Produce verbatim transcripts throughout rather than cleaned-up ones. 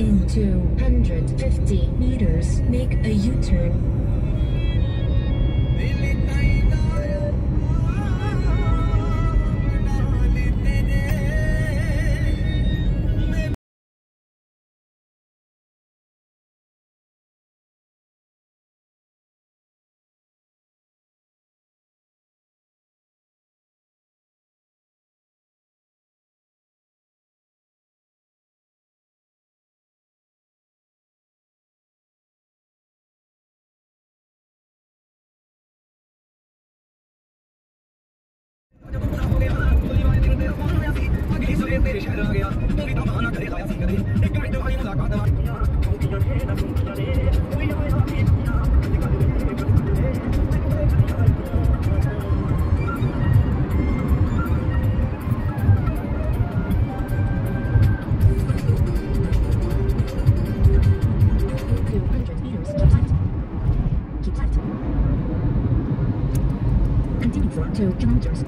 In two hundred fifty meters, make a U-turn. Two kilometers.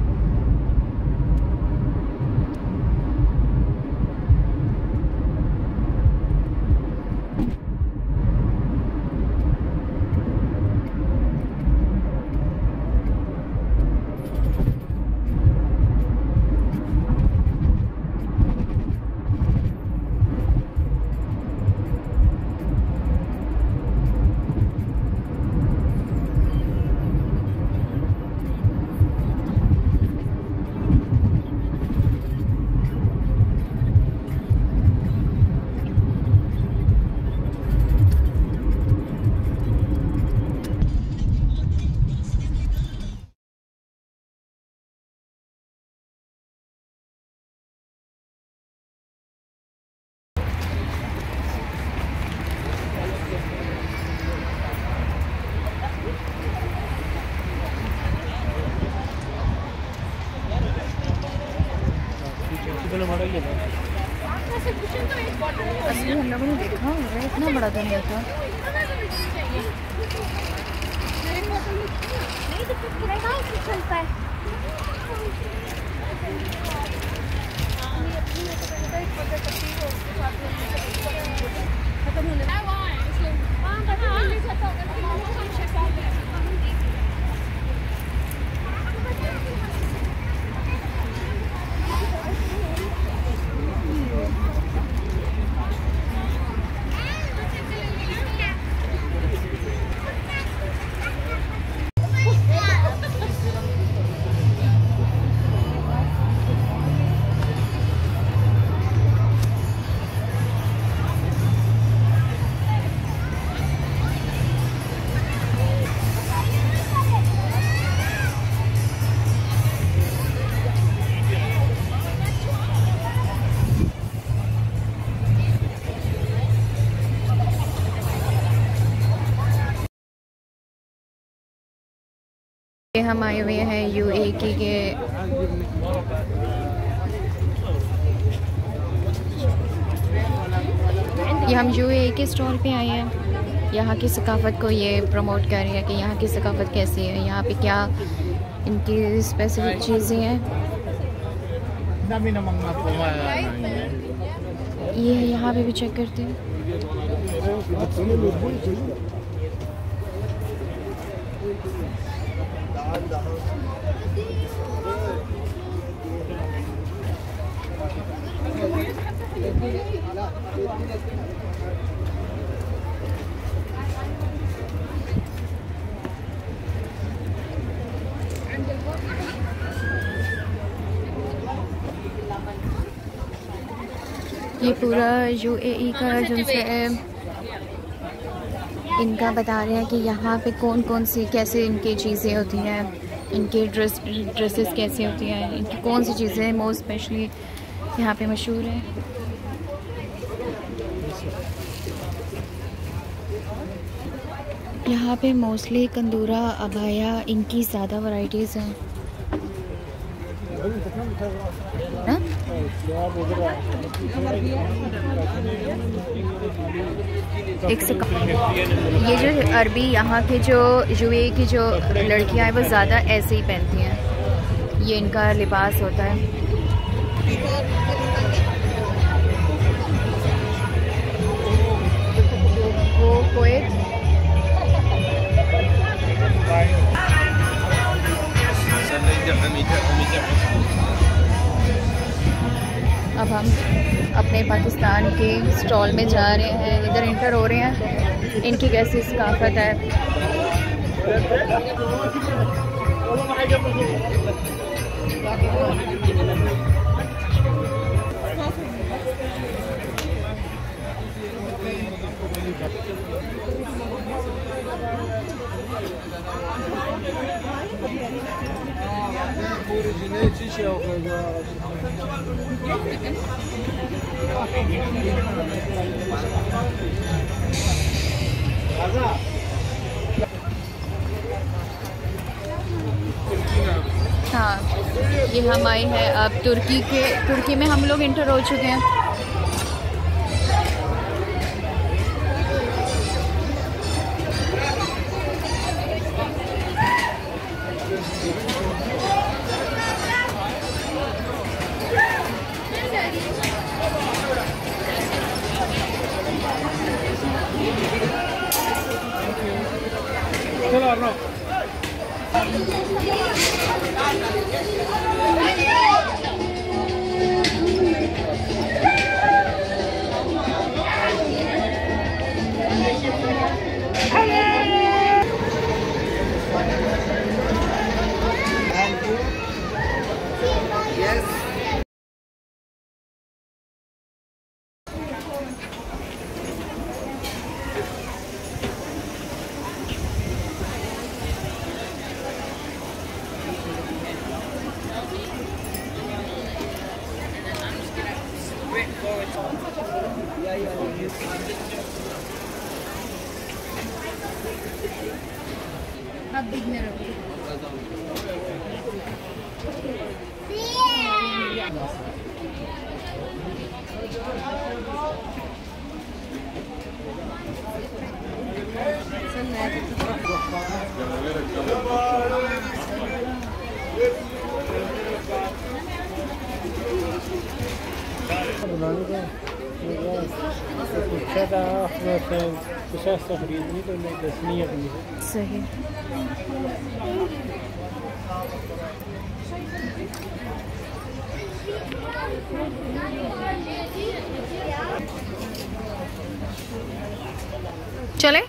असली हम लोगों ने देखा होगा इतना बड़ा तो नहीं था। हम आए हुए हैं यूएई के ये हम यूएई के स्टॉल पे आए हैं। यहाँ की सकाफ़त को ये प्रमोट कर रहे हैं कि यहाँ की सकाफ़त कैसी है, यहाँ पे क्या इनकी स्पेसिफिक चीज़ें हैं। ये यहाँ पे भी चेक करते हैं। ये पूरा यूएई का जो है इनका बता रहे हैं कि यहाँ पे कौन कौन सी कैसे इनकी चीज़ें होती हैं, इनके ड्रेस ड्रेसेस कैसे होती हैं, इनकी कौन सी चीज़ें मोस्ट स्पेशली यहाँ पे मशहूर है। यहाँ पे मोस्टली कंदूरा अबाया इनकी ज़्यादा वैरायटीज़ हैं। हाँ? एक ये जो अरबी यहाँ के जो यूएई की जो लड़कियाँ हैं वो ज़्यादा ऐसे ही पहनती हैं, ये इनका लिबास होता है। वो कोएत। अब हम अपने पाकिस्तान के स्टॉल में जा रहे हैं, इधर इंटर हो रहे हैं। इनकी कैसी सकाफत है। हाँ, ये हम आए हैं अब तुर्की के तुर्की में हम लोग इंटर हो चुके हैं। चलो आप दिखने रहो। पूछा था पचास सौ खरीदनी तो मैं दस नहीं अपनी सही। चले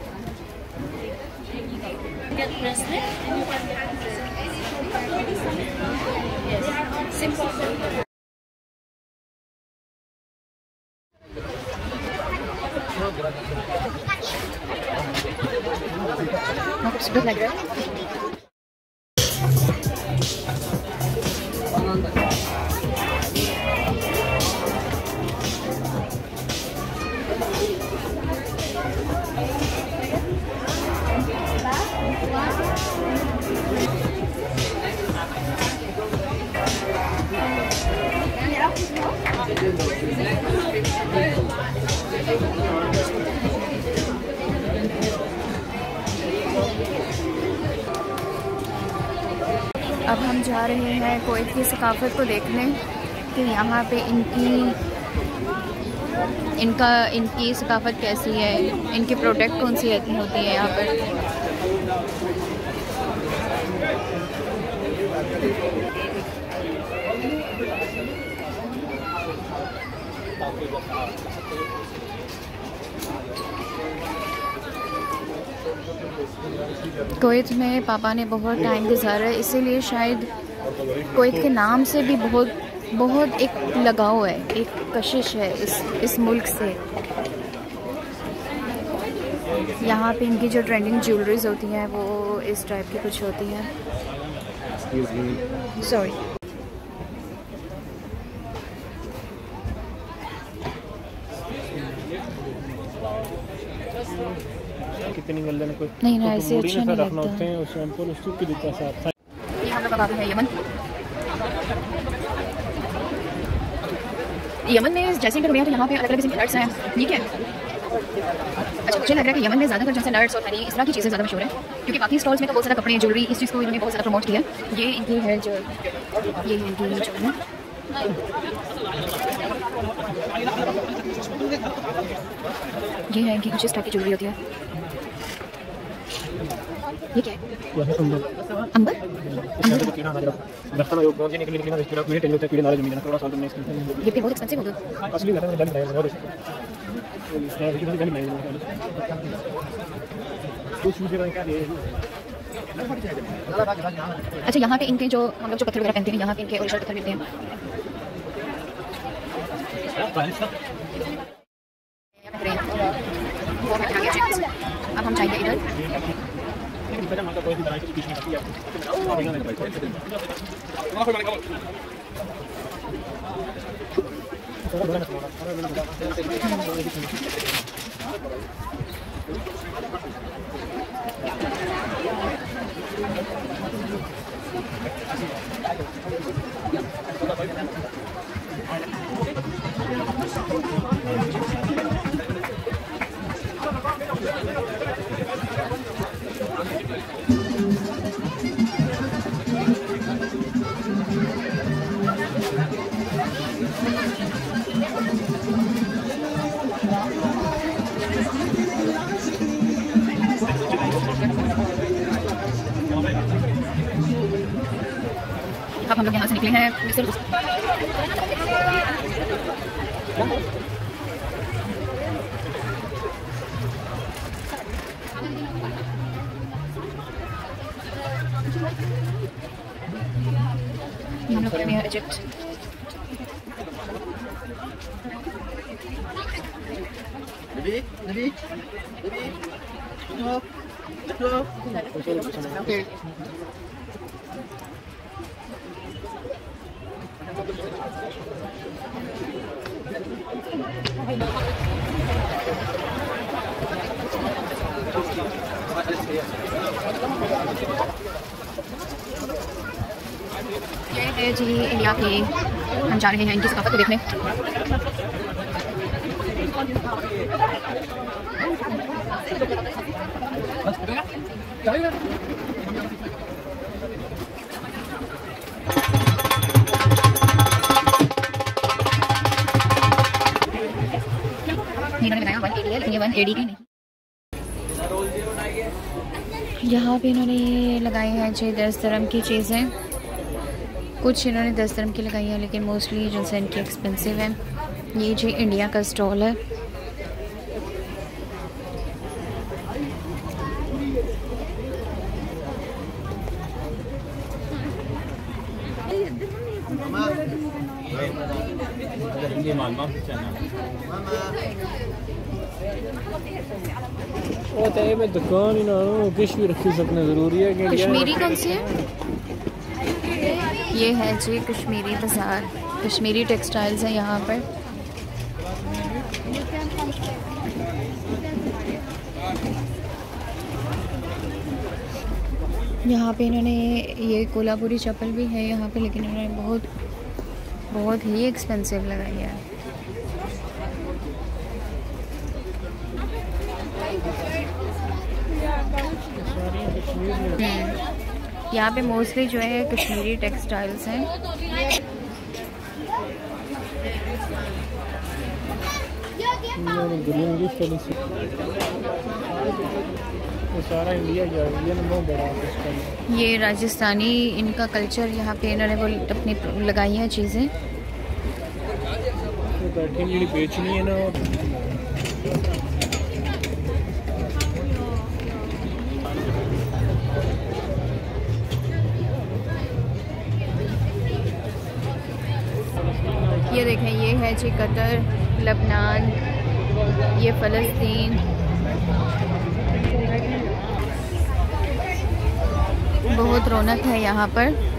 खूबसूरत लग रहा है। अब हम जा रहे हैं कुवैत की सकाफत को देखने कि यहाँ पे इनकी इनका इनकी सकाफत कैसी है, इनके प्रोडक्ट कौन सी होती हैं यहाँ पर। कुवैत में पापा ने बहुत टाइम गुजारा है, इसीलिए शायद कुवैत के नाम से भी बहुत बहुत एक लगाव है, एक कशिश है इस इस मुल्क से। यहाँ पे इनकी जो ट्रेंडिंग ज्वेलरीज होती हैं वो इस टाइप की कुछ होती हैं। सॉरी। कितनी गल्ले कोई नहीं ना, ऐसे अच्छा नहीं लगता। होते हैं उस सैंपल उस की दिक्कत से आता है। ये हम लोग का है यमन। यमन में जैसे इंटर हुए हैं तो यहाँ पे अलग अलग किस्म के नट्स हैं, ठीक है। अच्छा, मुझे लग रहा है कि यमन में ज़्यादातर जैसे नट्स और हनी इस तरह की चीज़ें ज़्यादा मशहूर हैं, क्योंकि बाकी स्टॉल्स में तो बहुत ज़्यादा कपड़े ज्वेलरी इस चीज़ को इन्होंने बहुत ज़्यादा प्रमोट किया है। ये इनकी है जो ये इनकी जो है ये है इनकी कुछ इस टाइप की ज्वेलरी होती है। ये क्या है? अंबर अंबर ये भी बहुत एक्सपेंसिव होगा। अच्छा, यहाँ पे इनके जो हम लोग जो पत्थर वगैरह पहनते हैं, यहाँ पे इनके ओरिजिनल पत्थर मिलते हैं। अब हम जाएंगे इधर। अब हम लोग यहाँ से निकले हैं। हम लोग हैं इजिप्ट। ये है जी इंडिया की, हम जा रहे हैं इनकी सकाफत को देखने। इन्होंने बताया वन एडी है, लेकिन ये वन एडी की नहीं। यहाँ पे इन्होंने ये लगाई हैं जी दस दरम की चीज़ें। कुछ इन्होंने दस दरम की लगाई है, लेकिन मोस्टली जिनसे इनकी एक्सपेंसिव है। ये जी इंडिया का स्टॉल है। मैं दुकान ही ना किश भी रखी सकना ज़रूरी है कि कश्मीरी कौन सी है? ये है जी कश्मीरी बाज़ार, कश्मीरी टेक्सटाइल्स है यहाँ पर। यहाँ पे इन्होंने ये कोल्हापुरी चप्पल भी है यहाँ पे, लेकिन इन्होंने बहुत बहुत ही एक्सपेंसिव लगाई है। यहाँ पे मोस्टली जो है कश्मीरी टेक्सटाइल्स हैं। सारा इंडिया ये राजस्थानी इनका कल्चर, यहाँ पे इन्होंने वो अपनी लगाई हैं चीज़ें। बेचनी है ना। ये देखें, ये है जी कतर, लबनान, ये फ़लस्तीन। बहुत रौनक है यहाँ पर।